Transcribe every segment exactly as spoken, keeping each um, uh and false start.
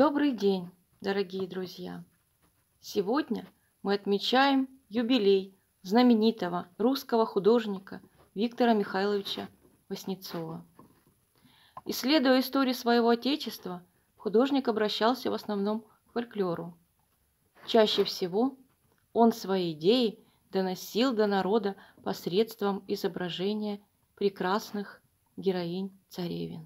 Добрый день, дорогие друзья! Сегодня мы отмечаем юбилей знаменитого русского художника Виктора Михайловича Васнецова. Исследуя историю своего отечества, художник обращался в основном к фольклору. Чаще всего он свои идеи доносил до народа посредством изображения прекрасных героинь-царевин.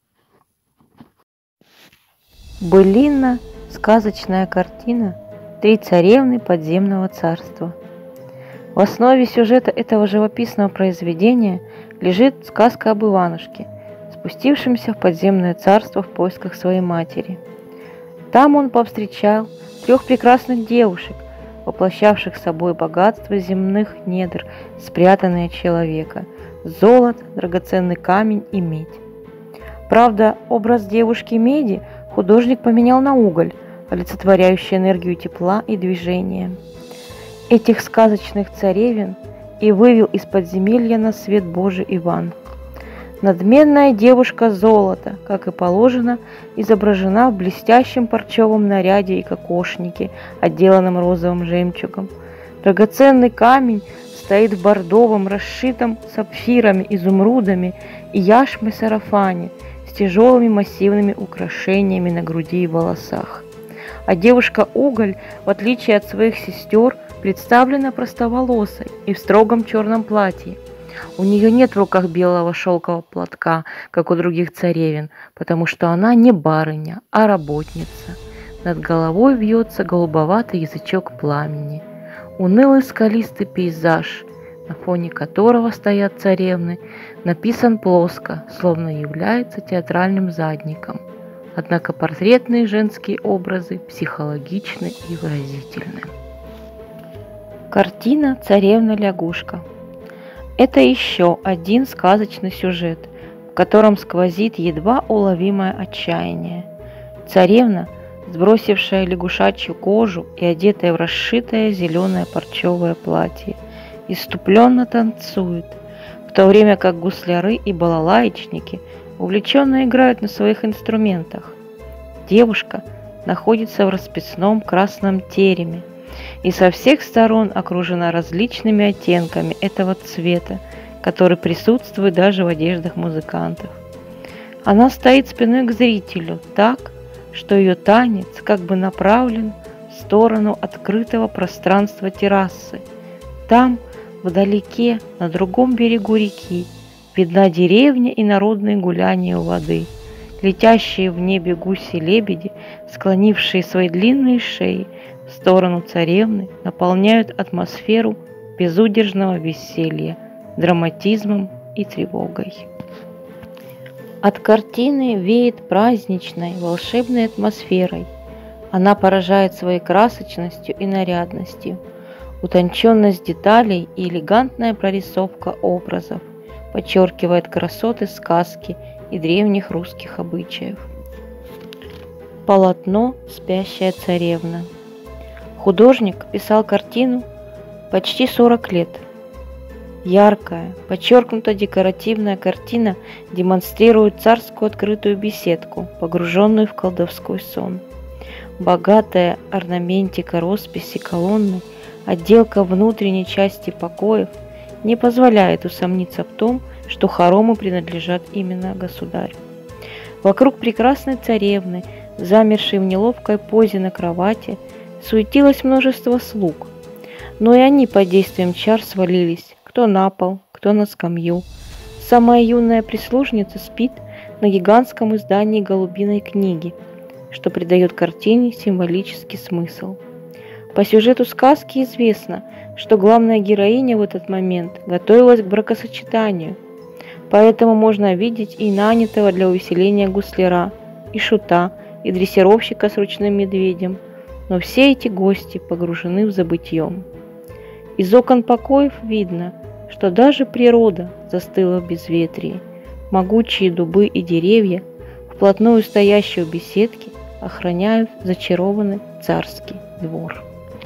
Былинно-сказочная картина «Три царевны подземного царства». В основе сюжета этого живописного произведения лежит сказка об Иванушке, спустившемся в подземное царство в поисках своей матери. Там он повстречал трех прекрасных девушек, воплощавших собой богатство земных недр, спрятанные от человека – золото, драгоценный камень и медь. Правда, образ девушки Меди художник поменял на уголь, олицетворяющий энергию тепла и движения. Этих сказочных царевин и вывел из подземелья на свет Божий Иван. Надменная девушка Золото, как и положено, изображена в блестящем парчевом наряде и кокошнике, отделанном розовым жемчугом. Драгоценный камень стоит в бордовом, расшитом сапфирами, изумрудами и яшмой сарафане с тяжелыми массивными украшениями на груди и волосах. А девушка Уголь, в отличие от своих сестер, представлена простоволосой и в строгом черном платье. У нее нет в руках белого шелкового платка, как у других царевин, потому что она не барыня, а работница. Над головой вьется голубоватый язычок пламени. Унылый скалистый пейзаж, на фоне которого стоят царевны, написан плоско, словно является театральным задником. Однако портретные женские образы психологичны и выразительны. Картина «Царевна-лягушка». Это еще один сказочный сюжет, в котором сквозит едва уловимое отчаяние. Царевна, сбросившая лягушачью кожу и одетая в расшитое зеленое парчевое платье, исступленно танцует, в то время как гусляры и балалаечники увлеченно играют на своих инструментах. Девушка находится в расписном красном тереме и со всех сторон окружена различными оттенками этого цвета, который присутствует даже в одеждах музыкантов. Она стоит спиной к зрителю так, что ее танец как бы направлен в сторону открытого пространства террасы. Там, вдалеке, на другом берегу реки, видна деревня и народные гуляния у воды. Летящие в небе гуси-лебеди, склонившие свои длинные шеи в сторону царевны, наполняют атмосферу безудержного веселья, драматизмом и тревогой. От картины веет праздничной, волшебной атмосферой. Она поражает своей красочностью и нарядностью. Утонченность деталей и элегантная прорисовка образов подчеркивает красоты сказки и древних русских обычаев. Полотно «Спящая царевна». Художник писал картину почти сорок лет. Яркая, подчеркнуто декоративная картина демонстрирует царскую открытую беседку, погруженную в колдовской сон. Богатая орнаментика росписи колонны, отделка внутренней части покоев не позволяет усомниться в том, что хоромы принадлежат именно государю. Вокруг прекрасной царевны, замершей в неловкой позе на кровати, суетилось множество слуг, но и они под действием чар свалились, кто на пол, кто на скамью. Самая юная прислужница спит на гигантском издании голубиной книги, что придает картине символический смысл. По сюжету сказки известно, что главная героиня в этот момент готовилась к бракосочетанию, поэтому можно видеть и нанятого для увеселения гусляра, и шута, и дрессировщика с ручным медведем, но все эти гости погружены в забытье. Из окон покоев видно, что даже природа застыла в безветрии. Могучие дубы и деревья, вплотную стоящие в беседке, охраняют зачарованный царский двор.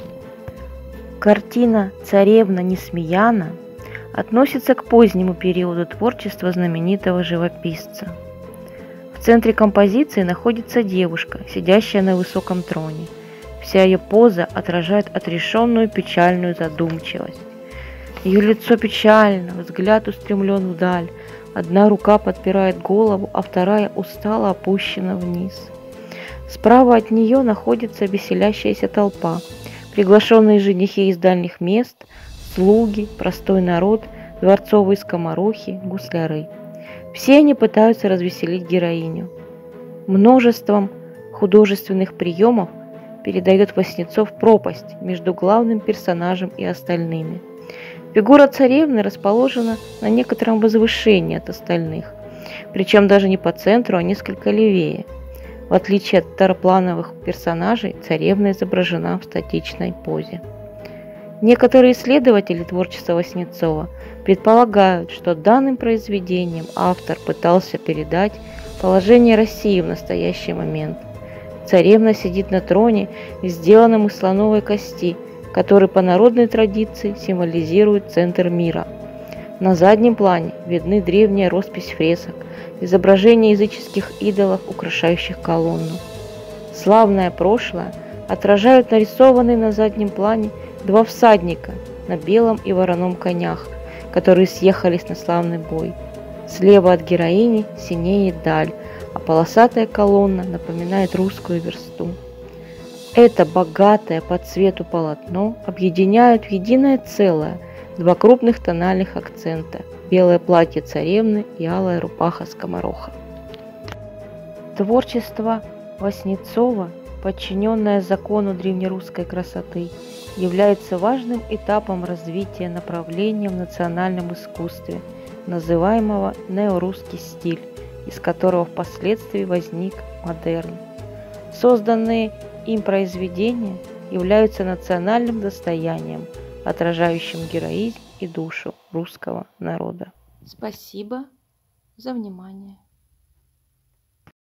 Картина «Царевна Несмеяна» относится к позднему периоду творчества знаменитого живописца. В центре композиции находится девушка, сидящая на высоком троне. Вся ее поза отражает отрешенную печальную задумчивость. Ее лицо печально, взгляд устремлен вдаль. Одна рука подпирает голову, а вторая устало опущена вниз. Справа от нее находится веселящаяся толпа. Приглашенные женихи из дальних мест, слуги, простой народ, дворцовые скоморохи, гусляры. Все они пытаются развеселить героиню. Множеством художественных приемов передает Васнецов пропасть между главным персонажем и остальными. Фигура царевны расположена на некотором возвышении от остальных, причем даже не по центру, а несколько левее. В отличие от второплановых персонажей, царевна изображена в статичной позе. Некоторые исследователи творчества Васнецова предполагают, что данным произведением автор пытался передать положение России в настоящий момент. Царевна сидит на троне, сделанном из слоновой кости, который по народной традиции символизирует центр мира. На заднем плане видны древняя роспись фресок, изображения языческих идолов, украшающих колонну. Славное прошлое отражают нарисованные на заднем плане два всадника на белом и вороном конях, которые съехались на славный бой. Слева от героини синеет даль, а полосатая колонна напоминает русскую версту. Это богатое по цвету полотно объединяют в единое целое два крупных тональных акцента – белое платье царевны и алая рубаха скомороха. Творчество Васнецова, подчиненное закону древнерусской красоты, является важным этапом развития направления в национальном искусстве, называемого неорусский стиль, из которого впоследствии возник модерн. Созданные им произведения являются национальным достоянием, отражающим героизм и душу русского народа. Спасибо за внимание.